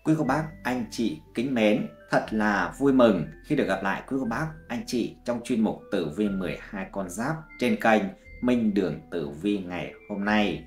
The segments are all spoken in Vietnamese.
Quý cô bác, anh chị kính mến, thật là vui mừng khi được gặp lại quý cô bác, anh chị trong chuyên mục Tử vi 12 con giáp trên kênh Minh Đường Tử Vi ngày hôm nay.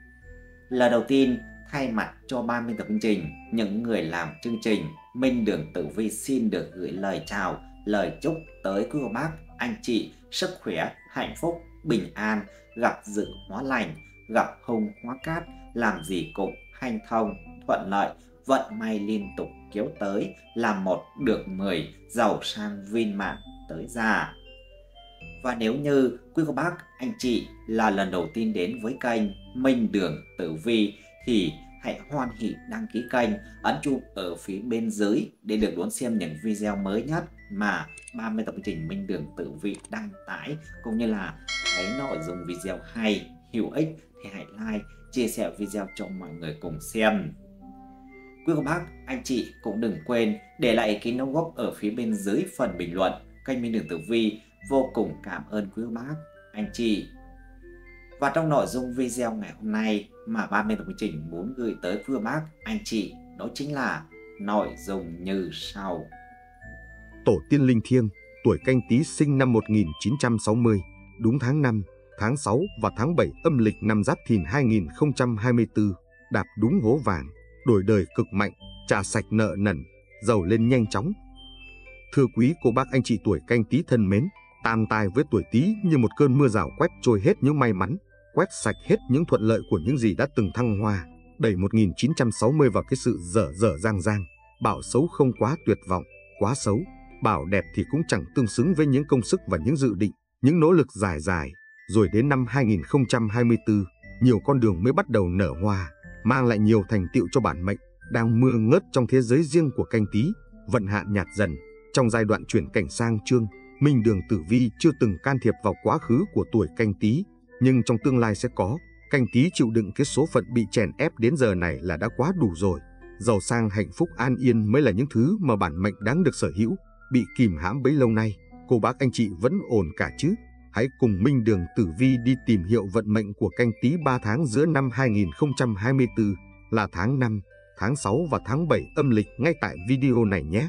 Lần đầu tiên, thay mặt cho ban biên tập chương trình, những người làm chương trình, Minh Đường Tử Vi xin được gửi lời chào, lời chúc tới quý cô bác, anh chị sức khỏe, hạnh phúc, bình an, gặp dự hóa lành, gặp hung hóa cát, làm gì cũng hanh thông, thuận lợi, vận may liên tục kéo tới, làm một được 10, giàu sang viên mãn tới già. Và nếu như quý cô bác, anh chị là lần đầu tiên đến với kênh Minh Đường Tử Vi thì hãy hoan hỉ đăng ký kênh, ấn chuông ở phía bên dưới để được đón xem những video mới nhất mà ban biên tập chương trình Minh Đường Tử Vi đăng tải, cũng như là thấy nội dung video hay, hữu ích thì hãy like, chia sẻ video cho mọi người cùng xem. Quý cô bác, anh chị cũng đừng quên để lại ý kiến đóng góp ở phía bên dưới phần bình luận. Kênh Minh Đường Tử Vi vô cùng cảm ơn quý cô bác, anh chị. Và trong nội dung video ngày hôm nay mà ban biên tập chương trình muốn gửi tới quý cô bác, anh chị, đó chính là nội dung như sau. Tổ tiên linh thiêng, tuổi Canh Tý sinh năm 1960, đúng tháng 5, tháng 6 và tháng 7 âm lịch năm Giáp Thìn 2024, đạp đúng hố vàng, đổi đời cực mạnh, trả sạch nợ nần, giàu lên nhanh chóng. Thưa quý cô bác anh chị tuổi Canh Tý thân mến, tam tai với tuổi Tý như một cơn mưa rào quét trôi hết những may mắn, quét sạch hết những thuận lợi của những gì đã từng thăng hoa, đẩy 1960 vào cái sự dở dở dang dang. Bảo xấu không quá tuyệt vọng, quá xấu, bảo đẹp thì cũng chẳng tương xứng với những công sức và những dự định, những nỗ lực dài dài. Rồi đến năm 2024, nhiều con đường mới bắt đầu nở hoa, mang lại nhiều thành tựu cho bản mệnh đang mưa ngớt trong thế giới riêng của Canh Tý, vận hạn nhạt dần. Trong giai đoạn chuyển cảnh sang chương, Minh Đường Tử Vi chưa từng can thiệp vào quá khứ của tuổi Canh Tý, nhưng trong tương lai sẽ có. Canh Tý chịu đựng cái số phận bị chèn ép đến giờ này là đã quá đủ rồi. Giàu sang hạnh phúc an yên mới là những thứ mà bản mệnh đáng được sở hữu. Bị kìm hãm bấy lâu nay, cô bác anh chị vẫn ổn cả chứ? Hãy cùng Minh Đường Tử Vi đi tìm hiểu vận mệnh của Canh Tý 3 tháng giữa năm 2024 là tháng 5, tháng 6 và tháng 7 âm lịch ngay tại video này nhé.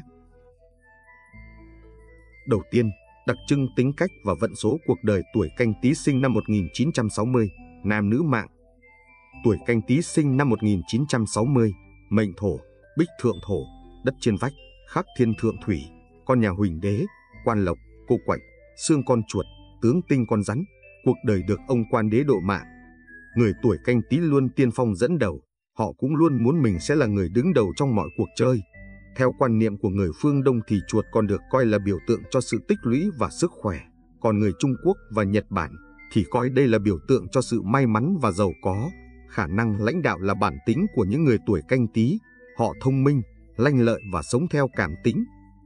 Đầu tiên, đặc trưng tính cách và vận số cuộc đời tuổi Canh Tý sinh năm 1960, nam nữ mạng. Tuổi Canh Tý sinh năm 1960, mệnh thổ, bích thượng thổ, đất trên vách, khắc thiên thượng thủy, con nhà Huỳnh đế, quan lộc, cô quạnh, xương con chuột, tướng tinh con rắn, cuộc đời được ông quan đế độ mạng. Người tuổi Canh Tý luôn tiên phong dẫn đầu, họ cũng luôn muốn mình sẽ là người đứng đầu trong mọi cuộc chơi. Theo quan niệm của người phương Đông thì chuột còn được coi là biểu tượng cho sự tích lũy và sức khỏe, còn người Trung Quốc và Nhật Bản thì coi đây là biểu tượng cho sự may mắn và giàu có. Khả năng lãnh đạo là bản tính của những người tuổi Canh Tý, họ thông minh, lanh lợi và sống theo cảm tính.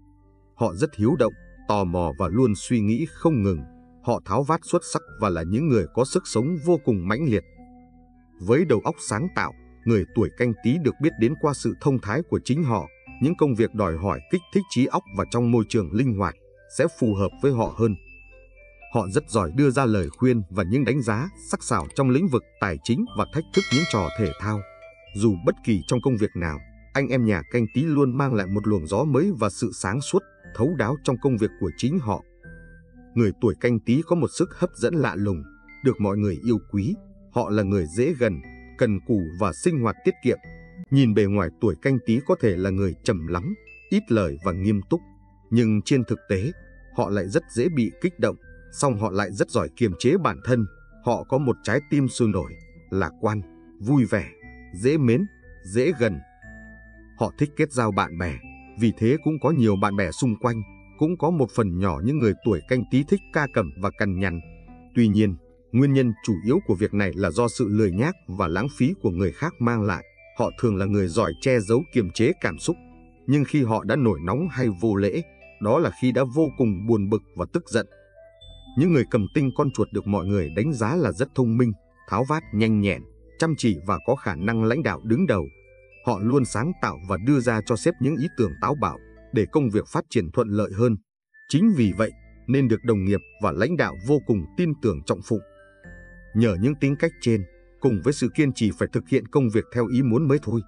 Họ rất hiếu động, tò mò và luôn suy nghĩ không ngừng. Họ tháo vát xuất sắc và là những người có sức sống vô cùng mãnh liệt. Với đầu óc sáng tạo, người tuổi Canh Tý được biết đến qua sự thông thái của chính họ. Những công việc đòi hỏi kích thích trí óc và trong môi trường linh hoạt sẽ phù hợp với họ hơn. Họ rất giỏi đưa ra lời khuyên và những đánh giá sắc sảo trong lĩnh vực tài chính và thách thức những trò thể thao. Dù bất kỳ trong công việc nào, anh em nhà Canh Tý luôn mang lại một luồng gió mới và sự sáng suốt, thấu đáo trong công việc của chính họ. Người tuổi Canh Tý có một sức hấp dẫn lạ lùng, được mọi người yêu quý. Họ là người dễ gần, cần cù và sinh hoạt tiết kiệm. Nhìn bề ngoài tuổi Canh Tý có thể là người trầm lắng, ít lời và nghiêm túc, nhưng trên thực tế, họ lại rất dễ bị kích động, song họ lại rất giỏi kiềm chế bản thân. Họ có một trái tim sôi nổi, lạc quan, vui vẻ, dễ mến, dễ gần. Họ thích kết giao bạn bè, vì thế cũng có nhiều bạn bè xung quanh. Cũng có một phần nhỏ những người tuổi Canh Tý thích ca cẩm và cằn nhằn. Tuy nhiên, nguyên nhân chủ yếu của việc này là do sự lười nhác và lãng phí của người khác mang lại. Họ thường là người giỏi che giấu kiềm chế cảm xúc, nhưng khi họ đã nổi nóng hay vô lễ, đó là khi đã vô cùng buồn bực và tức giận. Những người cầm tinh con chuột được mọi người đánh giá là rất thông minh, tháo vát nhanh nhẹn, chăm chỉ và có khả năng lãnh đạo đứng đầu. Họ luôn sáng tạo và đưa ra cho sếp những ý tưởng táo bạo để công việc phát triển thuận lợi hơn. Chính vì vậy nên được đồng nghiệp và lãnh đạo vô cùng tin tưởng trọng phụng. Nhờ những tính cách trên, cùng với sự kiên trì phải thực hiện công việc theo ý muốn mới thôi,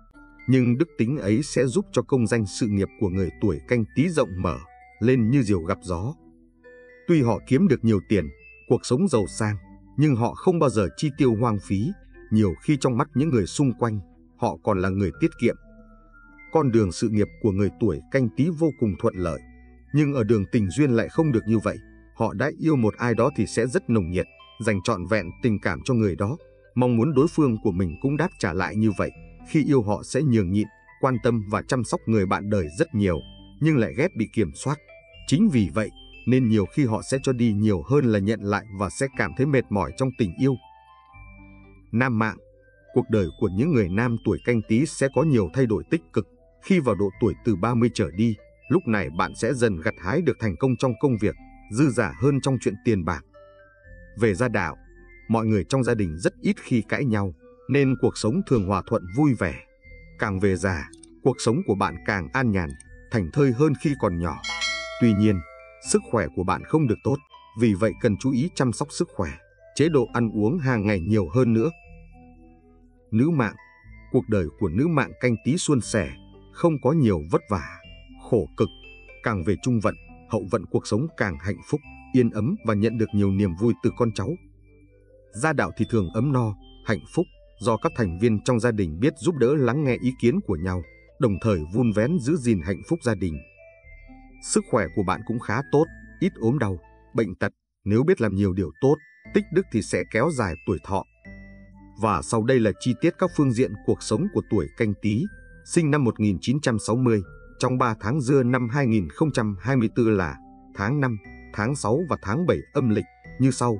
nhưng đức tính ấy sẽ giúp cho công danh sự nghiệp của người tuổi Canh Tý rộng mở lên như diều gặp gió. Tuy họ kiếm được nhiều tiền, cuộc sống giàu sang, nhưng họ không bao giờ chi tiêu hoang phí, nhiều khi trong mắt những người xung quanh, họ còn là người tiết kiệm. Con đường sự nghiệp của người tuổi Canh Tý vô cùng thuận lợi, nhưng ở đường tình duyên lại không được như vậy. Họ đã yêu một ai đó thì sẽ rất nồng nhiệt, dành trọn vẹn tình cảm cho người đó, mong muốn đối phương của mình cũng đáp trả lại như vậy. Khi yêu họ sẽ nhường nhịn, quan tâm và chăm sóc người bạn đời rất nhiều, nhưng lại ghét bị kiểm soát. Chính vì vậy nên nhiều khi họ sẽ cho đi nhiều hơn là nhận lại và sẽ cảm thấy mệt mỏi trong tình yêu. Nam mạng. Cuộc đời của những người nam tuổi Canh Tý sẽ có nhiều thay đổi tích cực. Khi vào độ tuổi từ 30 trở đi, lúc này bạn sẽ dần gặt hái được thành công trong công việc, dư dả hơn trong chuyện tiền bạc. Về gia đạo, mọi người trong gia đình rất ít khi cãi nhau, nên cuộc sống thường hòa thuận vui vẻ. Càng về già, cuộc sống của bạn càng an nhàn, thảnh thơi hơn khi còn nhỏ. Tuy nhiên, sức khỏe của bạn không được tốt, vì vậy cần chú ý chăm sóc sức khỏe, chế độ ăn uống hàng ngày nhiều hơn nữa. Nữ mạng. Cuộc đời của nữ mạng Canh Tý suôn sẻ, không có nhiều vất vả, khổ cực. Càng về trung vận, hậu vận cuộc sống càng hạnh phúc, yên ấm và nhận được nhiều niềm vui từ con cháu. Gia đạo thì thường ấm no, hạnh phúc, do các thành viên trong gia đình biết giúp đỡ lắng nghe ý kiến của nhau, đồng thời vun vén giữ gìn hạnh phúc gia đình. Sức khỏe của bạn cũng khá tốt, ít ốm đau, bệnh tật. Nếu biết làm nhiều điều tốt, tích đức thì sẽ kéo dài tuổi thọ. Và sau đây là chi tiết các phương diện cuộc sống của tuổi Canh Tý, sinh năm 1960, trong 3 tháng Giêng năm 2024 là tháng 5, tháng 6 và tháng 7 âm lịch như sau.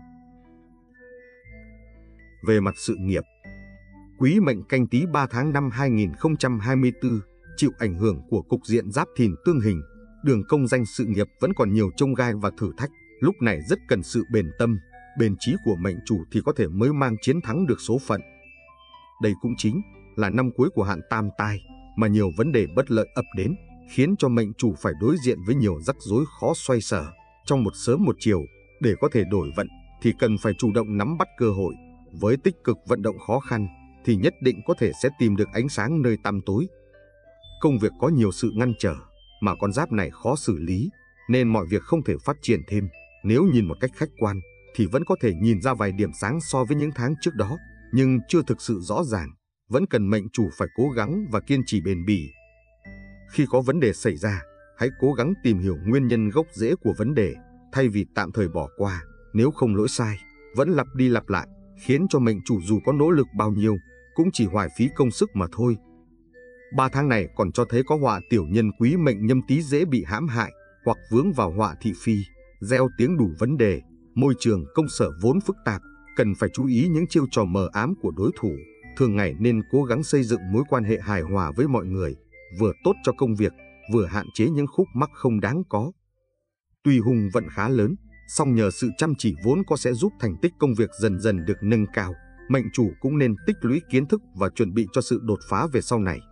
Về mặt sự nghiệp, Quý mệnh Canh Tý 3 tháng năm 2024 chịu ảnh hưởng của cục diện giáp Thìn tương hình, đường công danh sự nghiệp vẫn còn nhiều chông gai và thử thách, lúc này rất cần sự bền tâm, bền chí của mệnh chủ thì có thể mới mang chiến thắng được số phận. Đây cũng chính là năm cuối của hạn tam tai, mà nhiều vấn đề bất lợi ập đến, khiến cho mệnh chủ phải đối diện với nhiều rắc rối khó xoay sở. Trong một sớm một chiều, để có thể đổi vận thì cần phải chủ động nắm bắt cơ hội, với tích cực vận động khó khăn thì nhất định có thể sẽ tìm được ánh sáng nơi tăm tối. Công việc có nhiều sự ngăn trở, mà con giáp này khó xử lý, nên mọi việc không thể phát triển thêm. Nếu nhìn một cách khách quan, thì vẫn có thể nhìn ra vài điểm sáng so với những tháng trước đó, nhưng chưa thực sự rõ ràng, vẫn cần mệnh chủ phải cố gắng và kiên trì bền bỉ. Khi có vấn đề xảy ra, hãy cố gắng tìm hiểu nguyên nhân gốc rễ của vấn đề, thay vì tạm thời bỏ qua. Nếu không lỗi sai, vẫn lặp đi lặp lại, khiến cho mệnh chủ dù có nỗ lực bao nhiêu, cũng chỉ hoài phí công sức mà thôi. 3 tháng này còn cho thấy có họa tiểu nhân Quý mệnh Nhâm Tý dễ bị hãm hại, hoặc vướng vào họa thị phi, gieo tiếng đủ vấn đề. Môi trường công sở vốn phức tạp, cần phải chú ý những chiêu trò mờ ám của đối thủ. Thường ngày nên cố gắng xây dựng mối quan hệ hài hòa với mọi người, vừa tốt cho công việc, vừa hạn chế những khúc mắc không đáng có. Tuy hung vận khá lớn, song nhờ sự chăm chỉ vốn có sẽ giúp thành tích công việc dần dần được nâng cao. Mệnh chủ cũng nên tích lũy kiến thức và chuẩn bị cho sự đột phá về sau này.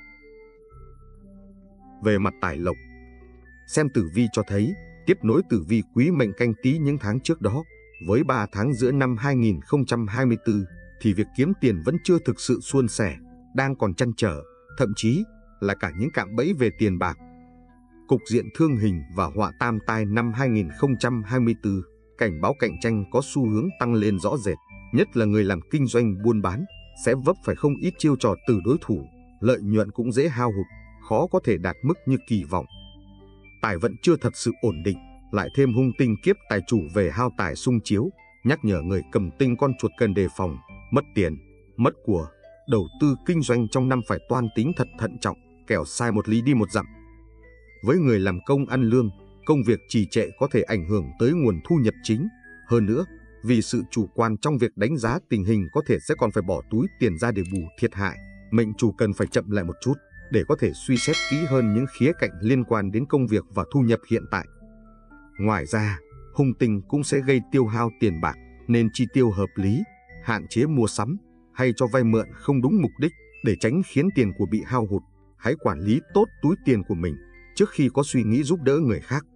Về mặt tài lộc, xem tử vi cho thấy, tiếp nối tử vi Quý mệnh Canh Tý những tháng trước đó, với 3 tháng giữa năm 2024 thì việc kiếm tiền vẫn chưa thực sự suôn sẻ, đang còn trăn trở, thậm chí là cả những cạm bẫy về tiền bạc. Cục diện thương hình và họa tam tai năm 2024 cảnh báo cạnh tranh có xu hướng tăng lên rõ rệt, nhất là người làm kinh doanh buôn bán sẽ vấp phải không ít chiêu trò từ đối thủ, lợi nhuận cũng dễ hao hụt, khó có thể đạt mức như kỳ vọng. Tài vận chưa thật sự ổn định, lại thêm hung tinh kiếp tài chủ về hao tài xung chiếu, nhắc nhở người cầm tinh con chuột cần đề phòng, mất tiền, mất của. Đầu tư kinh doanh trong năm phải toan tính thật thận trọng, kẻo sai một lý đi một dặm. Với người làm công ăn lương, công việc trì trệ có thể ảnh hưởng tới nguồn thu nhập chính. Hơn nữa, vì sự chủ quan trong việc đánh giá tình hình có thể sẽ còn phải bỏ túi tiền ra để bù thiệt hại. Mệnh chủ cần phải chậm lại một chút để có thể suy xét kỹ hơn những khía cạnh liên quan đến công việc và thu nhập hiện tại. Ngoài ra, hung tinh cũng sẽ gây tiêu hao tiền bạc, nên chi tiêu hợp lý, hạn chế mua sắm hay cho vay mượn không đúng mục đích để tránh khiến tiền của bị hao hụt. Hãy quản lý tốt túi tiền của mình trước khi có suy nghĩ giúp đỡ người khác.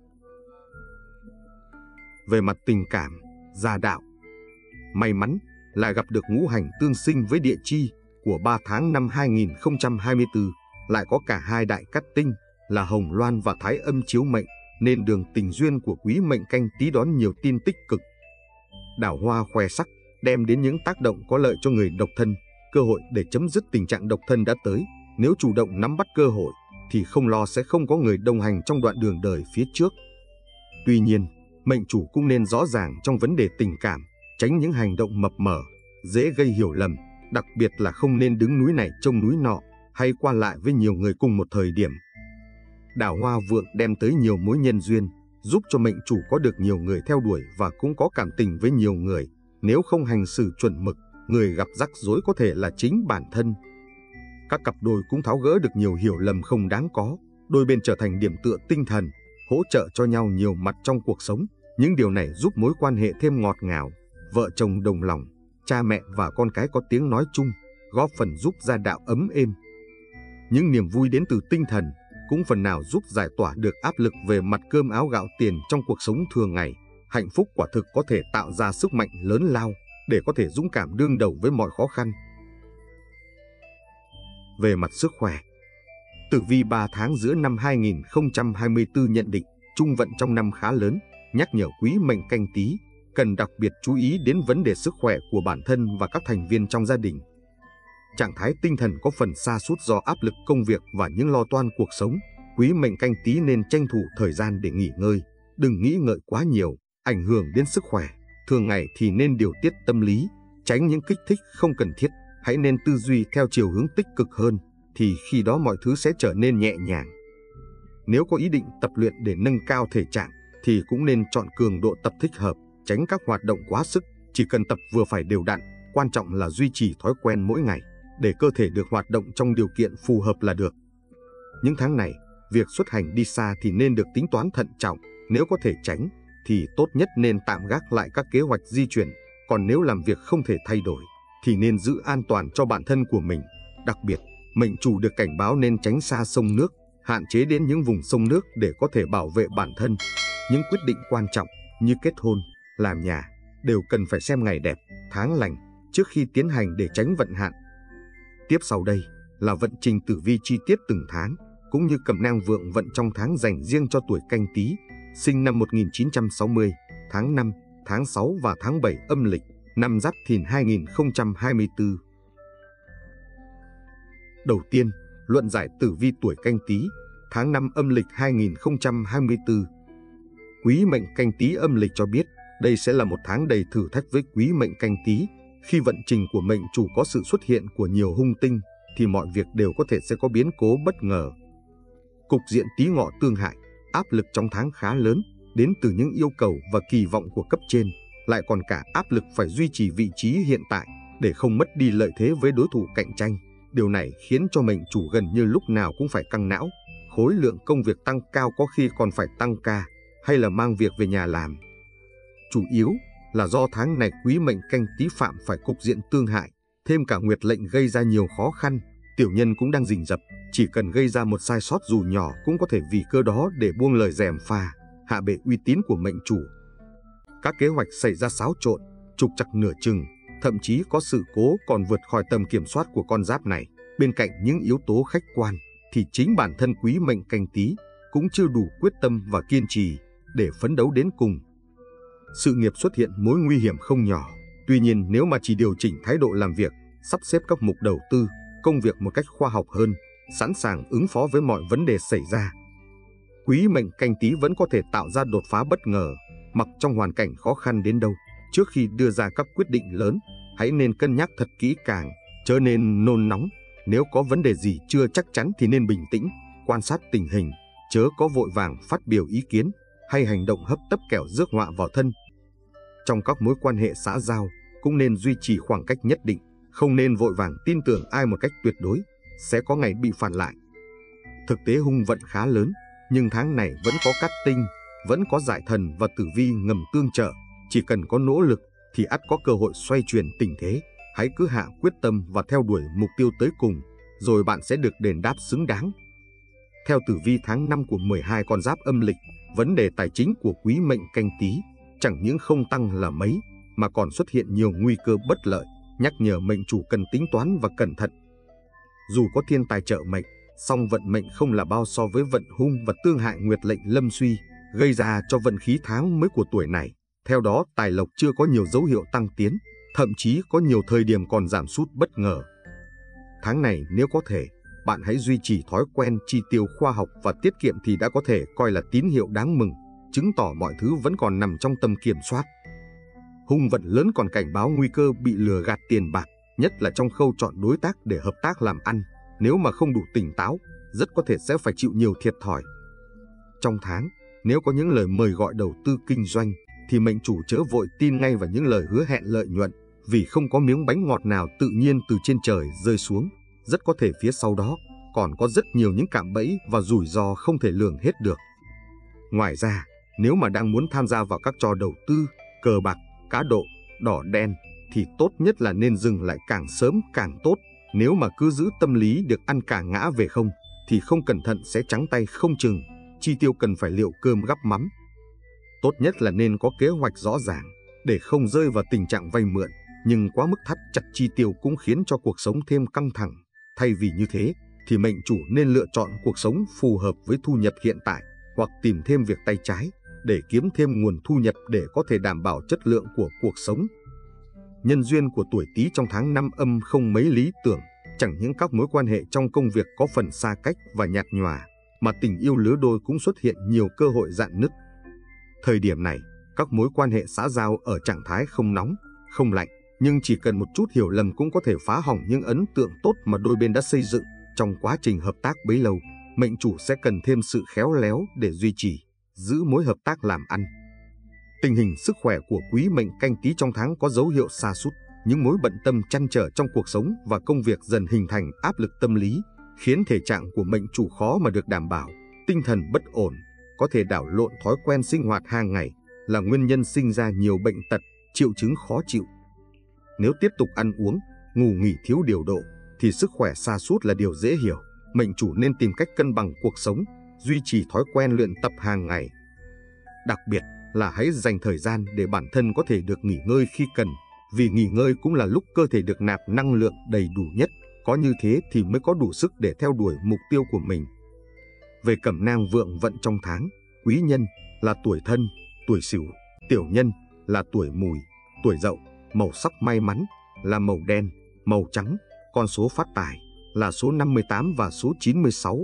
Về mặt tình cảm, gia đạo, may mắn là gặp được ngũ hành tương sinh với địa chi, của 3 tháng năm 2024 lại có cả hai đại cát tinh là Hồng Loan và Thái Âm chiếu mệnh, nên đường tình duyên của quý mệnh Canh Tý đón nhiều tin tích cực. Đào hoa khoe sắc đem đến những tác động có lợi cho người độc thân, cơ hội để chấm dứt tình trạng độc thân đã tới. Nếu chủ động nắm bắt cơ hội thì không lo sẽ không có người đồng hành trong đoạn đường đời phía trước. Tuy nhiên, mệnh chủ cũng nên rõ ràng trong vấn đề tình cảm, tránh những hành động mập mờ, dễ gây hiểu lầm, đặc biệt là không nên đứng núi này trông núi nọ hay qua lại với nhiều người cùng một thời điểm. Đào hoa vượng đem tới nhiều mối nhân duyên, giúp cho mệnh chủ có được nhiều người theo đuổi và cũng có cảm tình với nhiều người. Nếu không hành xử chuẩn mực, người gặp rắc rối có thể là chính bản thân. Các cặp đôi cũng tháo gỡ được nhiều hiểu lầm không đáng có, đôi bên trở thành điểm tựa tinh thần, hỗ trợ cho nhau nhiều mặt trong cuộc sống. Những điều này giúp mối quan hệ thêm ngọt ngào, vợ chồng đồng lòng, cha mẹ và con cái có tiếng nói chung, góp phần giúp gia đạo ấm êm. Những niềm vui đến từ tinh thần cũng phần nào giúp giải tỏa được áp lực về mặt cơm áo gạo tiền trong cuộc sống thường ngày. Hạnh phúc quả thực có thể tạo ra sức mạnh lớn lao để có thể dũng cảm đương đầu với mọi khó khăn. Về mặt sức khỏe, tử vi 3 tháng giữa năm 2024 nhận định trung vận trong năm khá lớn, nhắc nhở quý mệnh Canh Tý cần đặc biệt chú ý đến vấn đề sức khỏe của bản thân và các thành viên trong gia đình. Trạng thái tinh thần có phần sa sút do áp lực công việc và những lo toan cuộc sống. Quý mệnh Canh Tý nên tranh thủ thời gian để nghỉ ngơi, đừng nghĩ ngợi quá nhiều, ảnh hưởng đến sức khỏe. Thường ngày thì nên điều tiết tâm lý, tránh những kích thích không cần thiết. Hãy nên tư duy theo chiều hướng tích cực hơn, thì khi đó mọi thứ sẽ trở nên nhẹ nhàng. Nếu có ý định tập luyện để nâng cao thể trạng, thì cũng nên chọn cường độ tập thích hợp, tránh các hoạt động quá sức. Chỉ cần tập vừa phải đều đặn, quan trọng là duy trì thói quen mỗi ngày, để cơ thể được hoạt động trong điều kiện phù hợp là được. Những tháng này, việc xuất hành đi xa thì nên được tính toán thận trọng. Nếu có thể tránh, thì tốt nhất nên tạm gác lại các kế hoạch di chuyển. Còn nếu làm việc không thể thay đổi, thì nên giữ an toàn cho bản thân của mình. Đặc biệt, mệnh chủ được cảnh báo nên tránh xa sông nước, hạn chế đến những vùng sông nước để có thể bảo vệ bản thân. Những quyết định quan trọng như kết hôn, làm nhà đều cần phải xem ngày đẹp, tháng lành trước khi tiến hành để tránh vận hạn. Tiếp sau đây là vận trình tử vi chi tiết từng tháng, cũng như cẩm nang vượng vận trong tháng dành riêng cho tuổi Canh Tý, sinh năm 1960, tháng 5, tháng 6 và tháng 7 âm lịch, năm Giáp Thìn 2024. Đầu tiên, luận giải tử vi tuổi Canh Tý, tháng 5 âm lịch 2024. Quý mệnh Canh Tý âm lịch cho biết, đây sẽ là một tháng đầy thử thách với quý mệnh Canh Tý. Khi vận trình của mệnh chủ có sự xuất hiện của nhiều hung tinh, thì mọi việc đều có thể sẽ có biến cố bất ngờ. Cục diện Tý Ngọ tương hại, áp lực trong tháng khá lớn, đến từ những yêu cầu và kỳ vọng của cấp trên, lại còn cả áp lực phải duy trì vị trí hiện tại để không mất đi lợi thế với đối thủ cạnh tranh. Điều này khiến cho mệnh chủ gần như lúc nào cũng phải căng não, khối lượng công việc tăng cao, có khi còn phải tăng ca hay là mang việc về nhà làm. Chủ yếu là do tháng này quý mệnh Canh Tý phạm phải cục diện tương hại, thêm cả nguyệt lệnh gây ra nhiều khó khăn. Tiểu nhân cũng đang rình rập, chỉ cần gây ra một sai sót dù nhỏ cũng có thể vì cơ đó để buông lời gièm pha, hạ bệ uy tín của mệnh chủ. Các kế hoạch xảy ra xáo trộn, trục trặc nửa chừng, thậm chí có sự cố còn vượt khỏi tầm kiểm soát của con giáp này. Bên cạnh những yếu tố khách quan, thì chính bản thân quý mệnh Canh Tý cũng chưa đủ quyết tâm và kiên trì để phấn đấu đến cùng. Sự nghiệp xuất hiện mối nguy hiểm không nhỏ. Tuy nhiên, nếu mà chỉ điều chỉnh thái độ làm việc, sắp xếp các mục đầu tư, công việc một cách khoa học hơn, sẵn sàng ứng phó với mọi vấn đề xảy ra, quý mệnh Canh Tý vẫn có thể tạo ra đột phá bất ngờ. Mặc trong hoàn cảnh khó khăn đến đâu, trước khi đưa ra các quyết định lớn, hãy nên cân nhắc thật kỹ càng, chớ nên nôn nóng. Nếu có vấn đề gì chưa chắc chắn thì nên bình tĩnh, quan sát tình hình, chớ có vội vàng phát biểu ý kiến hay hành động hấp tấp kẻo rước họa vào thân. Trong các mối quan hệ xã giao, cũng nên duy trì khoảng cách nhất định, không nên vội vàng tin tưởng ai một cách tuyệt đối, sẽ có ngày bị phản lại. Thực tế hung vận khá lớn, nhưng tháng này vẫn có cát tinh, vẫn có giải thần và tử vi ngầm tương trợ. Chỉ cần có nỗ lực thì ắt có cơ hội xoay chuyển tình thế. Hãy cứ hạ quyết tâm và theo đuổi mục tiêu tới cùng, rồi bạn sẽ được đền đáp xứng đáng. Theo tử vi tháng 5 của 12 con giáp âm lịch, vấn đề tài chính của quý mệnh Canh Tý chẳng những không tăng là mấy, mà còn xuất hiện nhiều nguy cơ bất lợi. nhắc nhở mệnh chủ cần tính toán và cẩn thận. Dù có thiên tài trợ mệnh, song vận mệnh không là bao so với vận hung và tương hại nguyệt lệnh lâm suy, gây ra cho vận khí tháng mới của tuổi này. Theo đó, tài lộc chưa có nhiều dấu hiệu tăng tiến, thậm chí có nhiều thời điểm còn giảm sút bất ngờ. Tháng này nếu có thể, bạn hãy duy trì thói quen chi tiêu khoa học và tiết kiệm thì đã có thể coi là tín hiệu đáng mừng, chứng tỏ mọi thứ vẫn còn nằm trong tầm kiểm soát. Hung vận lớn còn cảnh báo nguy cơ bị lừa gạt tiền bạc, nhất là trong khâu chọn đối tác để hợp tác làm ăn. Nếu mà không đủ tỉnh táo, rất có thể sẽ phải chịu nhiều thiệt thòi. Trong tháng, nếu có những lời mời gọi đầu tư kinh doanh, thì mệnh chủ chớ vội tin ngay vào những lời hứa hẹn lợi nhuận, vì không có miếng bánh ngọt nào tự nhiên từ trên trời rơi xuống. Rất có thể phía sau đó còn có rất nhiều những cạm bẫy và rủi ro không thể lường hết được. Ngoài ra, nếu mà đang muốn tham gia vào các trò đầu tư, cờ bạc, cá độ, đỏ đen, thì tốt nhất là nên dừng lại càng sớm càng tốt. Nếu mà cứ giữ tâm lý được ăn cả ngã về không, thì không cẩn thận sẽ trắng tay không chừng. Chi tiêu cần phải liệu cơm gắp mắm. Tốt nhất là nên có kế hoạch rõ ràng, để không rơi vào tình trạng vay mượn, nhưng quá mức thắt chặt chi tiêu cũng khiến cho cuộc sống thêm căng thẳng. Thay vì như thế, thì mệnh chủ nên lựa chọn cuộc sống phù hợp với thu nhập hiện tại, hoặc tìm thêm việc tay trái, để kiếm thêm nguồn thu nhập để có thể đảm bảo chất lượng của cuộc sống. Nhân duyên của tuổi Tý trong tháng Năm Âm không mấy lý tưởng, chẳng những các mối quan hệ trong công việc có phần xa cách và nhạt nhòa, mà tình yêu lứa đôi cũng xuất hiện nhiều cơ hội rạn nứt. Thời điểm này, các mối quan hệ xã giao ở trạng thái không nóng, không lạnh, nhưng chỉ cần một chút hiểu lầm cũng có thể phá hỏng những ấn tượng tốt mà đôi bên đã xây dựng trong quá trình hợp tác bấy lâu. Mệnh chủ sẽ cần thêm sự khéo léo để duy trì, giữ mối hợp tác làm ăn. Tình hình sức khỏe của quý mệnh Canh Tý trong tháng có dấu hiệu sa sút, những mối bận tâm trăn trở trong cuộc sống và công việc dần hình thành áp lực tâm lý, khiến thể trạng của mệnh chủ khó mà được đảm bảo, tinh thần bất ổn, có thể đảo lộn thói quen sinh hoạt hàng ngày, là nguyên nhân sinh ra nhiều bệnh tật, triệu chứng khó chịu. Nếu tiếp tục ăn uống, ngủ nghỉ thiếu điều độ, thì sức khỏe sa sút là điều dễ hiểu. Mệnh chủ nên tìm cách cân bằng cuộc sống, duy trì thói quen luyện tập hàng ngày. Đặc biệt là hãy dành thời gian để bản thân có thể được nghỉ ngơi khi cần, vì nghỉ ngơi cũng là lúc cơ thể được nạp năng lượng đầy đủ nhất. Có như thế thì mới có đủ sức để theo đuổi mục tiêu của mình. Về cẩm nang vượng vận trong tháng, quý nhân là tuổi Thân, tuổi Sửu, tiểu nhân là tuổi Mùi, tuổi Dậu. Màu sắc may mắn là màu đen, màu trắng, con số phát tài là số 58 và số 96.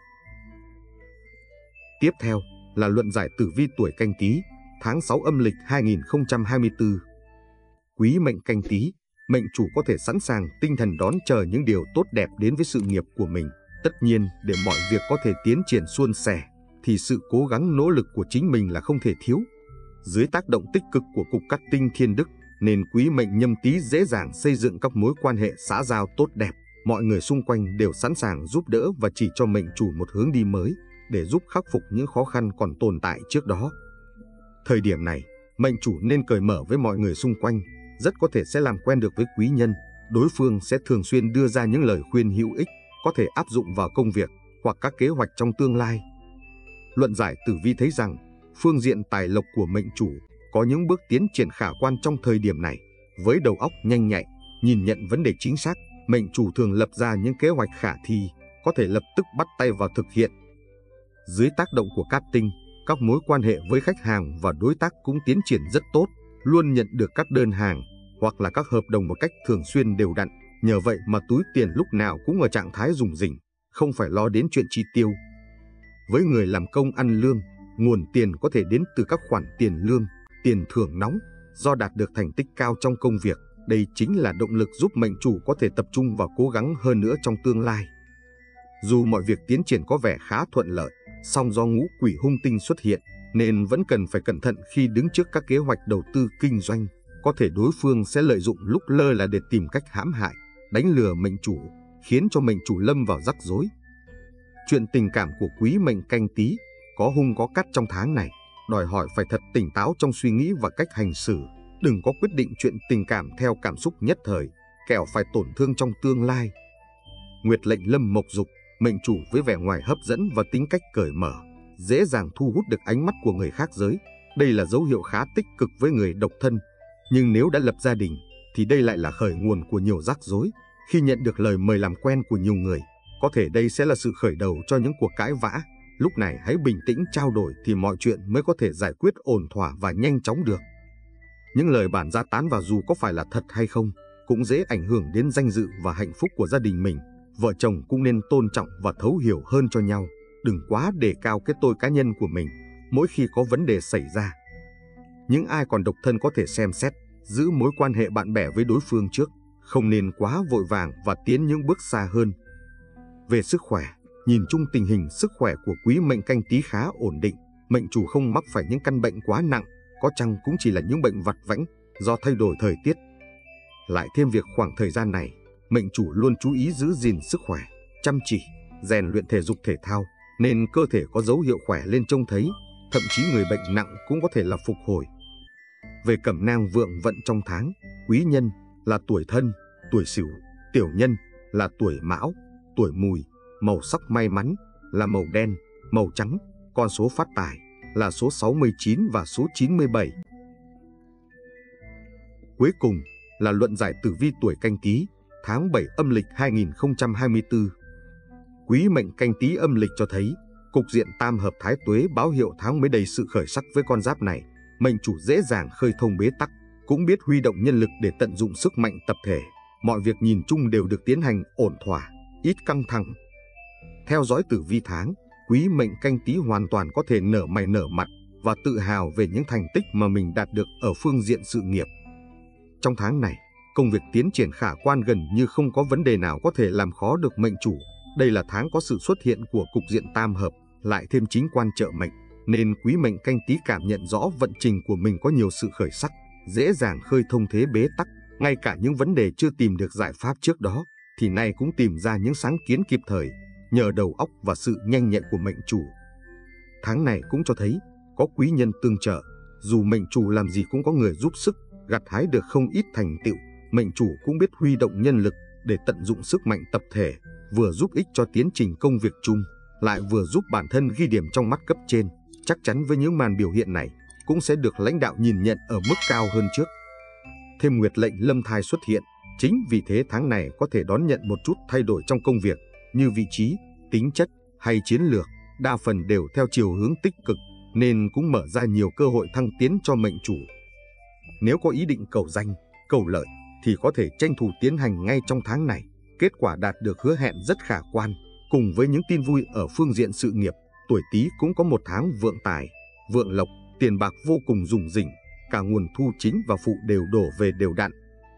Tiếp theo là luận giải tử vi tuổi Canh Tý, tháng 6 âm lịch 2024. Quý mệnh Canh Tý, mệnh chủ có thể sẵn sàng tinh thần đón chờ những điều tốt đẹp đến với sự nghiệp của mình. Tất nhiên, để mọi việc có thể tiến triển suôn sẻ, thì sự cố gắng nỗ lực của chính mình là không thể thiếu. Dưới tác động tích cực của cục cát tinh thiên đức, nên quý mệnh Nhâm Tý dễ dàng xây dựng các mối quan hệ xã giao tốt đẹp. Mọi người xung quanh đều sẵn sàng giúp đỡ và chỉ cho mệnh chủ một hướng đi mới, để giúp khắc phục những khó khăn còn tồn tại trước đó. Thời điểm này, mệnh chủ nên cởi mở với mọi người xung quanh, rất có thể sẽ làm quen được với quý nhân. Đối phương sẽ thường xuyên đưa ra những lời khuyên hữu ích, có thể áp dụng vào công việc hoặc các kế hoạch trong tương lai. Luận giải tử vi thấy rằng, phương diện tài lộc của mệnh chủ có những bước tiến triển khả quan trong thời điểm này. Với đầu óc nhanh nhạy, nhìn nhận vấn đề chính xác, mệnh chủ thường lập ra những kế hoạch khả thi, có thể lập tức bắt tay vào thực hiện. Dưới tác động của cát tinh, các mối quan hệ với khách hàng và đối tác cũng tiến triển rất tốt, luôn nhận được các đơn hàng hoặc là các hợp đồng một cách thường xuyên đều đặn. Nhờ vậy mà túi tiền lúc nào cũng ở trạng thái rủng rỉnh, không phải lo đến chuyện chi tiêu. Với người làm công ăn lương, nguồn tiền có thể đến từ các khoản tiền lương, tiền thưởng nóng do đạt được thành tích cao trong công việc. Đây chính là động lực giúp mệnh chủ có thể tập trung và cố gắng hơn nữa trong tương lai. Dù mọi việc tiến triển có vẻ khá thuận lợi, song do ngũ quỷ hung tinh xuất hiện nên vẫn cần phải cẩn thận khi đứng trước các kế hoạch đầu tư kinh doanh. Có thể đối phương sẽ lợi dụng lúc lơ là để tìm cách hãm hại, đánh lừa mệnh chủ, khiến cho mệnh chủ lâm vào rắc rối. Chuyện tình cảm của quý mệnh Canh Tý có hung có cát trong tháng này, đòi hỏi phải thật tỉnh táo trong suy nghĩ và cách hành xử. Đừng có quyết định chuyện tình cảm theo cảm xúc nhất thời, kẻo phải tổn thương trong tương lai. Nguyệt lệnh lâm mộc dục, mệnh chủ với vẻ ngoài hấp dẫn và tính cách cởi mở, dễ dàng thu hút được ánh mắt của người khác giới. Đây là dấu hiệu khá tích cực với người độc thân. Nhưng nếu đã lập gia đình, thì đây lại là khởi nguồn của nhiều rắc rối. Khi nhận được lời mời làm quen của nhiều người, có thể đây sẽ là sự khởi đầu cho những cuộc cãi vã. Lúc này hãy bình tĩnh trao đổi thì mọi chuyện mới có thể giải quyết ổn thỏa và nhanh chóng được. Những lời bàn ra tán vào dù có phải là thật hay không, cũng dễ ảnh hưởng đến danh dự và hạnh phúc của gia đình mình. Vợ chồng cũng nên tôn trọng và thấu hiểu hơn cho nhau, đừng quá đề cao cái tôi cá nhân của mình mỗi khi có vấn đề xảy ra. Những ai còn độc thân có thể xem xét, giữ mối quan hệ bạn bè với đối phương trước, không nên quá vội vàng và tiến những bước xa hơn. Về sức khỏe, nhìn chung tình hình sức khỏe của quý mệnh Canh Tý khá ổn định, mệnh chủ không mắc phải những căn bệnh quá nặng, có chăng cũng chỉ là những bệnh vặt vãnh do thay đổi thời tiết. Lại thêm việc khoảng thời gian này, mệnh chủ luôn chú ý giữ gìn sức khỏe, chăm chỉ, rèn luyện thể dục thể thao, nên cơ thể có dấu hiệu khỏe lên trông thấy, thậm chí người bệnh nặng cũng có thể là phục hồi. Về cẩm nang vượng vận trong tháng, quý nhân là tuổi Thân, tuổi Sửu, tiểu nhân là tuổi Mão, tuổi Mùi, màu sắc may mắn là màu đen, màu trắng, con số phát tài là số 69 và số 97. Cuối cùng là luận giải tử vi tuổi Canh Tý, tháng 7 âm lịch 2024. Quý mệnh Canh Tý âm lịch cho thấy, cục diện tam hợp thái tuế báo hiệu tháng mới đầy sự khởi sắc với con giáp này. Mệnh chủ dễ dàng khơi thông bế tắc, cũng biết huy động nhân lực để tận dụng sức mạnh tập thể. Mọi việc nhìn chung đều được tiến hành ổn thỏa, ít căng thẳng. Theo dõi tử vi tháng, quý mệnh Canh Tý hoàn toàn có thể nở mày nở mặt và tự hào về những thành tích mà mình đạt được ở phương diện sự nghiệp. Trong tháng này, công việc tiến triển khả quan, gần như không có vấn đề nào có thể làm khó được mệnh chủ. Đây là tháng có sự xuất hiện của cục diện tam hợp, lại thêm chính quan trợ mệnh, nên quý mệnh Canh Tý cảm nhận rõ vận trình của mình có nhiều sự khởi sắc, dễ dàng khơi thông thế bế tắc. Ngay cả những vấn đề chưa tìm được giải pháp trước đó, thì nay cũng tìm ra những sáng kiến kịp thời, nhờ đầu óc và sự nhanh nhạy của mệnh chủ. Tháng này cũng cho thấy, có quý nhân tương trợ, dù mệnh chủ làm gì cũng có người giúp sức, gặt hái được không ít thành tựu. Mệnh chủ cũng biết huy động nhân lực để tận dụng sức mạnh tập thể, vừa giúp ích cho tiến trình công việc chung, lại vừa giúp bản thân ghi điểm trong mắt cấp trên. Chắc chắn với những màn biểu hiện này, cũng sẽ được lãnh đạo nhìn nhận ở mức cao hơn trước. Thêm nguyệt lệnh lâm thai xuất hiện, chính vì thế tháng này có thể đón nhận một chút thay đổi trong công việc, như vị trí, tính chất hay chiến lược, đa phần đều theo chiều hướng tích cực, nên cũng mở ra nhiều cơ hội thăng tiến cho mệnh chủ. Nếu có ý định cầu danh, cầu lợi, thì có thể tranh thủ tiến hành ngay trong tháng này. Kết quả đạt được hứa hẹn rất khả quan. Cùng với những tin vui ở phương diện sự nghiệp, tuổi Tý cũng có một tháng vượng tài, vượng lộc, tiền bạc vô cùng rủng rỉnh, cả nguồn thu chính và phụ đều đổ về đều đặn.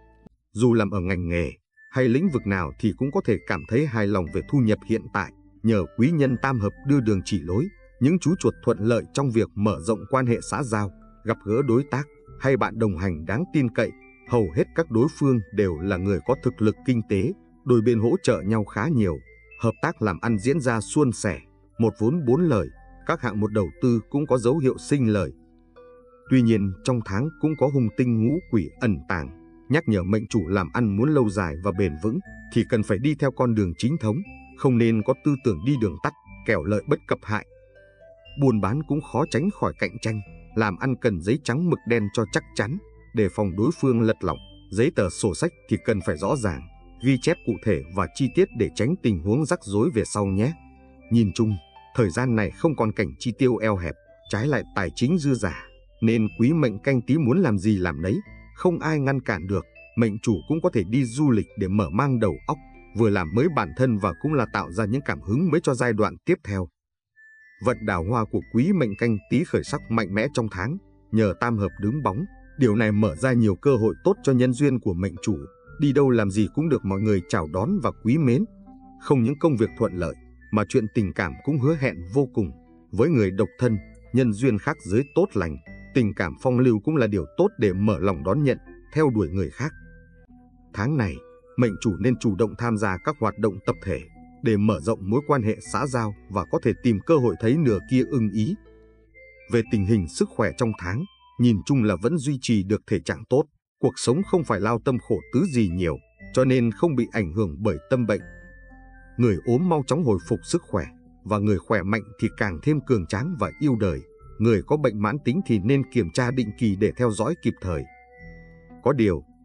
Dù làm ở ngành nghề hay lĩnh vực nào thì cũng có thể cảm thấy hài lòng về thu nhập hiện tại, nhờ quý nhân tam hợp đưa đường chỉ lối, những chú chuột thuận lợi trong việc mở rộng quan hệ xã giao, gặp gỡ đối tác hay bạn đồng hành đáng tin cậy. Hầu hết các đối phương đều là người có thực lực kinh tế, đôi bên hỗ trợ nhau khá nhiều, hợp tác làm ăn diễn ra suôn sẻ, một vốn bốn lời, các hạng mục đầu tư cũng có dấu hiệu sinh lời. Tuy nhiên, trong tháng cũng có hung tinh ngũ quỷ ẩn tàng, nhắc nhở mệnh chủ làm ăn muốn lâu dài và bền vững thì cần phải đi theo con đường chính thống, không nên có tư tưởng đi đường tắt, kẻo lợi bất cập hại. Buôn bán cũng khó tránh khỏi cạnh tranh, làm ăn cần giấy trắng mực đen cho chắc chắn, đề phòng đối phương lật lọng. Giấy tờ sổ sách thì cần phải rõ ràng, ghi chép cụ thể và chi tiết để tránh tình huống rắc rối về sau nhé. Nhìn chung, thời gian này không còn cảnh chi tiêu eo hẹp, trái lại tài chính dư dả, nên quý mệnh Canh Tý muốn làm gì làm nấy, không ai ngăn cản được. Mệnh chủ cũng có thể đi du lịch để mở mang đầu óc, vừa làm mới bản thân và cũng là tạo ra những cảm hứng mới cho giai đoạn tiếp theo. Vận đào hoa của quý mệnh Canh Tý khởi sắc mạnh mẽ trong tháng, nhờ tam hợp đứng bóng. Điều này mở ra nhiều cơ hội tốt cho nhân duyên của mệnh chủ, đi đâu làm gì cũng được mọi người chào đón và quý mến. Không những công việc thuận lợi, mà chuyện tình cảm cũng hứa hẹn vô cùng. Với người độc thân, nhân duyên khác giới tốt lành, tình cảm phong lưu cũng là điều tốt để mở lòng đón nhận, theo đuổi người khác. Tháng này, mệnh chủ nên chủ động tham gia các hoạt động tập thể, để mở rộng mối quan hệ xã giao và có thể tìm cơ hội thấy nửa kia ưng ý. Về tình hình sức khỏe trong tháng, nhìn chung là vẫn duy trì được thể trạng tốt, cuộc sống không phải lao tâm khổ tứ gì nhiều, cho nên không bị ảnh hưởng bởi tâm bệnh. Người ốm mau chóng hồi phục sức khỏe, và người khỏe mạnh thì càng thêm cường tráng và yêu đời. Người có bệnh mãn tính thì nên kiểm tra định kỳ để theo dõi kịp thời. Có điều,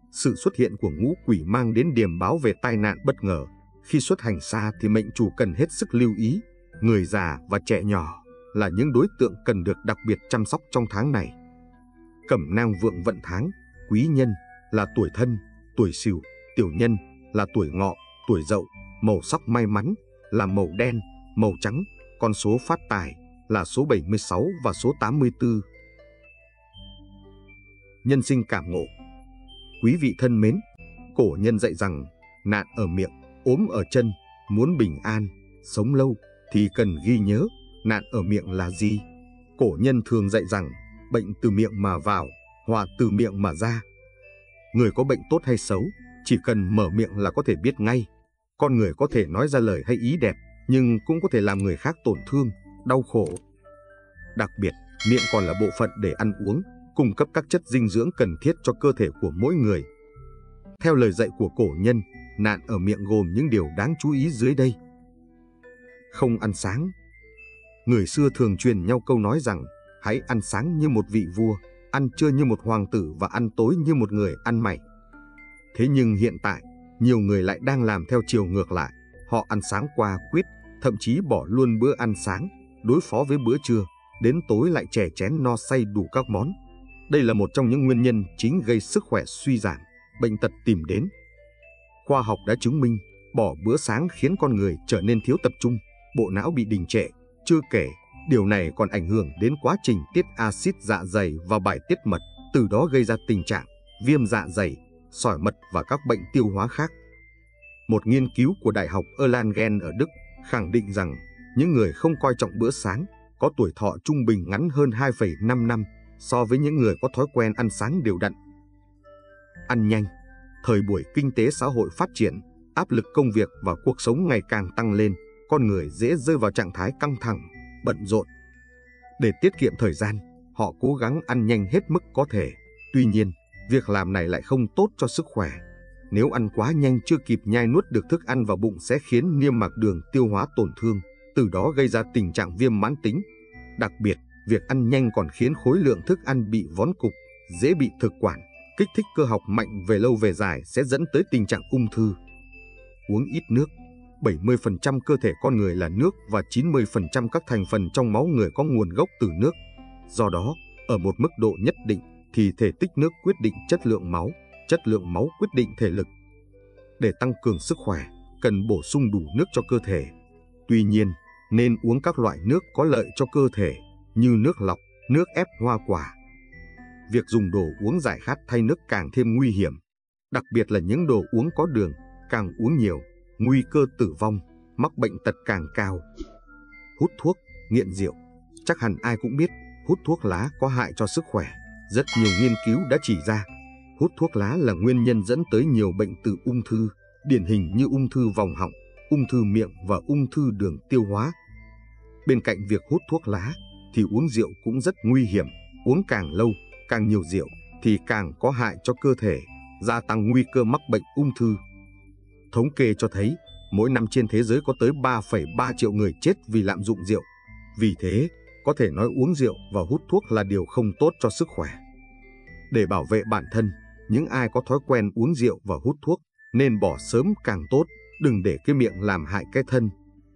Sự xuất hiện của ngũ quỷ mang đến điềm báo về tai nạn bất ngờ. Khi xuất hành xa thì mệnh chủ cần hết sức lưu ý. Người già và trẻ nhỏ là những đối tượng cần được đặc biệt chăm sóc trong tháng này. Cẩm nang vượng vận tháng, quý nhân là tuổi Thân, tuổi Sửu, tiểu nhân là tuổi Ngọ, tuổi Dậu, màu sắc may mắn là màu đen, màu trắng, con số phát tài là số 76 và số 84. Nhân sinh cảm ngộ. Quý vị thân mến, cổ nhân dạy rằng nạn ở miệng, ốm ở chân, muốn bình an, sống lâu thì cần ghi nhớ nạn ở miệng là gì. Cổ nhân thường dạy rằng bệnh từ miệng mà vào, họa từ miệng mà ra. Người có bệnh tốt hay xấu, chỉ cần mở miệng là có thể biết ngay. Con người có thể nói ra lời hay ý đẹp, nhưng cũng có thể làm người khác tổn thương, đau khổ. Đặc biệt, miệng còn là bộ phận để ăn uống, cung cấp các chất dinh dưỡng cần thiết cho cơ thể của mỗi người. Theo lời dạy của cổ nhân, nạn ở miệng gồm những điều đáng chú ý dưới đây. Không ăn sáng. Người xưa thường truyền nhau câu nói rằng hãy ăn sáng như một vị vua, ăn trưa như một hoàng tử và ăn tối như một người ăn mày. Thế nhưng hiện tại, nhiều người lại đang làm theo chiều ngược lại. Họ ăn sáng qua quýt, thậm chí bỏ luôn bữa ăn sáng, đối phó với bữa trưa, đến tối lại chè chén no say đủ các món. Đây là một trong những nguyên nhân chính gây sức khỏe suy giảm, bệnh tật tìm đến. Khoa học đã chứng minh, bỏ bữa sáng khiến con người trở nên thiếu tập trung, bộ não bị đình trệ. Chưa kể, điều này còn ảnh hưởng đến quá trình tiết axit dạ dày và bài tiết mật, từ đó gây ra tình trạng viêm dạ dày, sỏi mật và các bệnh tiêu hóa khác. Một nghiên cứu của Đại học Erlangen ở Đức khẳng định rằng những người không coi trọng bữa sáng có tuổi thọ trung bình ngắn hơn 2,5 năm so với những người có thói quen ăn sáng đều đặn. Ăn nhanh. Thời buổi kinh tế xã hội phát triển, áp lực công việc và cuộc sống ngày càng tăng lên, con người dễ rơi vào trạng thái căng thẳng, bận rộn. Để tiết kiệm thời gian, họ cố gắng ăn nhanh hết mức có thể. Tuy nhiên, việc làm này lại không tốt cho sức khỏe. Nếu ăn quá nhanh chưa kịp nhai nuốt được thức ăn vào bụng sẽ khiến niêm mạc đường tiêu hóa tổn thương, từ đó gây ra tình trạng viêm mãn tính. Đặc biệt, việc ăn nhanh còn khiến khối lượng thức ăn bị vón cục, dễ bị thực quản, kích thích cơ học mạnh về lâu về dài sẽ dẫn tới tình trạng ung thư. Uống ít nước. 70% cơ thể con người là nước và 90% các thành phần trong máu người có nguồn gốc từ nước. Do đó, ở một mức độ nhất định thì thể tích nước quyết định chất lượng máu quyết định thể lực. Để tăng cường sức khỏe, cần bổ sung đủ nước cho cơ thể. Tuy nhiên, nên uống các loại nước có lợi cho cơ thể như nước lọc, nước ép hoa quả. Việc dùng đồ uống giải khát thay nước càng thêm nguy hiểm, đặc biệt là những đồ uống có đường, càng uống nhiều, nguy cơ tử vong, mắc bệnh tật càng cao. Hút thuốc, nghiện rượu. Chắc hẳn ai cũng biết hút thuốc lá có hại cho sức khỏe. Rất nhiều nghiên cứu đã chỉ ra hút thuốc lá là nguyên nhân dẫn tới nhiều bệnh từ ung thư, điển hình như ung thư vòng họng, ung thư miệng và ung thư đường tiêu hóa. Bên cạnh việc hút thuốc lá thì uống rượu cũng rất nguy hiểm. Uống càng lâu, càng nhiều rượu thì càng có hại cho cơ thể, gia tăng nguy cơ mắc bệnh ung thư. Thống kê cho thấy, mỗi năm trên thế giới có tới 3,3 triệu người chết vì lạm dụng rượu. Vì thế, có thể nói uống rượu và hút thuốc là điều không tốt cho sức khỏe. Để bảo vệ bản thân, những ai có thói quen uống rượu và hút thuốc nên bỏ sớm càng tốt, đừng để cái miệng làm hại cái thân.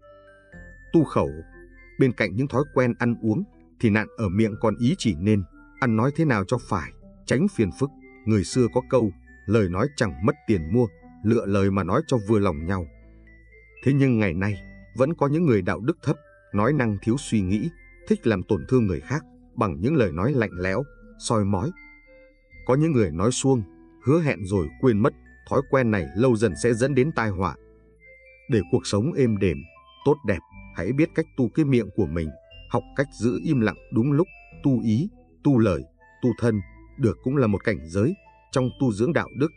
Tu khẩu. Bên cạnh những thói quen ăn uống, thì nạn ở miệng còn ý chỉ nên ăn nói thế nào cho phải, tránh phiền phức. Người xưa có câu, lời nói chẳng mất tiền mua, lựa lời mà nói cho vừa lòng nhau. Thế nhưng ngày nay, vẫn có những người đạo đức thấp, nói năng thiếu suy nghĩ, thích làm tổn thương người khác bằng những lời nói lạnh lẽo, soi mói. Có những người nói suông, hứa hẹn rồi quên mất, thói quen này lâu dần sẽ dẫn đến tai họa. Để cuộc sống êm đềm, tốt đẹp, hãy biết cách tu cái miệng của mình, học cách giữ im lặng đúng lúc, tu ý, tu lời, tu thân, được cũng là một cảnh giới trong tu dưỡng đạo đức.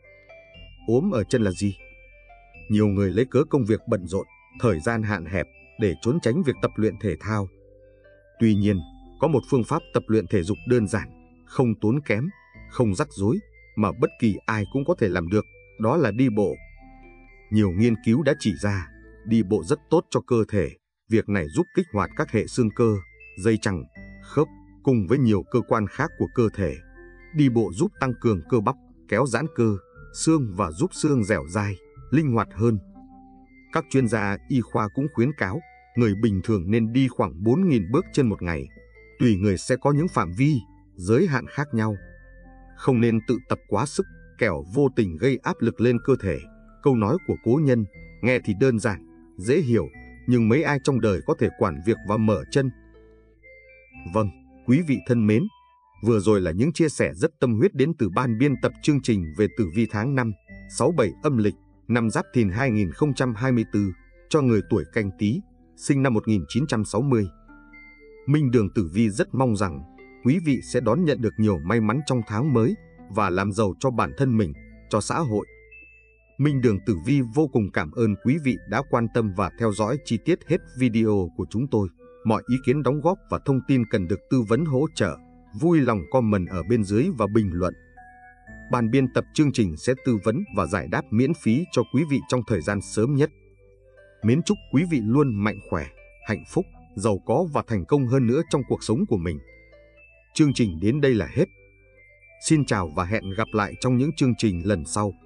Ốm ở chân là gì? Nhiều người lấy cớ công việc bận rộn, thời gian hạn hẹp để trốn tránh việc tập luyện thể thao. Tuy nhiên, có một phương pháp tập luyện thể dục đơn giản, không tốn kém, không rắc rối, mà bất kỳ ai cũng có thể làm được, đó là đi bộ. Nhiều nghiên cứu đã chỉ ra, đi bộ rất tốt cho cơ thể. Việc này giúp kích hoạt các hệ xương cơ, dây chằng, khớp, cùng với nhiều cơ quan khác của cơ thể. Đi bộ giúp tăng cường cơ bắp, kéo giãn cơ, xương và giúp xương dẻo dai, linh hoạt hơn. Các chuyên gia y khoa cũng khuyến cáo, người bình thường nên đi khoảng 4.000 bước trên một ngày. Tùy người sẽ có những phạm vi, giới hạn khác nhau. Không nên tự tập quá sức, kẻo vô tình gây áp lực lên cơ thể. Câu nói của cố nhân, nghe thì đơn giản, dễ hiểu, nhưng mấy ai trong đời có thể quản việc và mở chân. Vâng, quý vị thân mến, vừa rồi là những chia sẻ rất tâm huyết đến từ ban biên tập chương trình về tử vi tháng 5, 67 âm lịch, năm Giáp Thìn 2024 cho người tuổi Canh Tý, sinh năm 1960. Minh Đường Tử Vi rất mong rằng quý vị sẽ đón nhận được nhiều may mắn trong tháng mới và làm giàu cho bản thân mình, cho xã hội. Minh Đường Tử Vi vô cùng cảm ơn quý vị đã quan tâm và theo dõi chi tiết hết video của chúng tôi. Mọi ý kiến đóng góp và thông tin cần được tư vấn hỗ trợ, vui lòng comment ở bên dưới và bình luận. Ban biên tập chương trình sẽ tư vấn và giải đáp miễn phí cho quý vị trong thời gian sớm nhất. Mến chúc quý vị luôn mạnh khỏe, hạnh phúc, giàu có và thành công hơn nữa trong cuộc sống của mình. Chương trình đến đây là hết. Xin chào và hẹn gặp lại trong những chương trình lần sau.